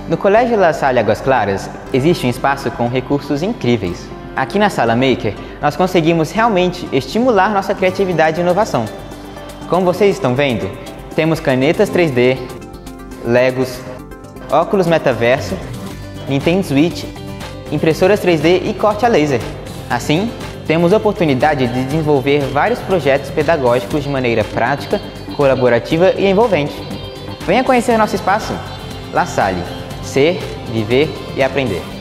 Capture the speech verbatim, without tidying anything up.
No Colégio La Salle Águas Claras existe um espaço com recursos incríveis. Aqui na Sala Maker, nós conseguimos realmente estimular nossa criatividade e inovação. Como vocês estão vendo, temos canetas três D, Legos, óculos metaverso, Nintendo Switch, impressoras três D e corte a laser. Assim, temos a oportunidade de desenvolver vários projetos pedagógicos de maneira prática, colaborativa e envolvente. Venha conhecer nosso espaço. La Salle. Ser, viver e aprender.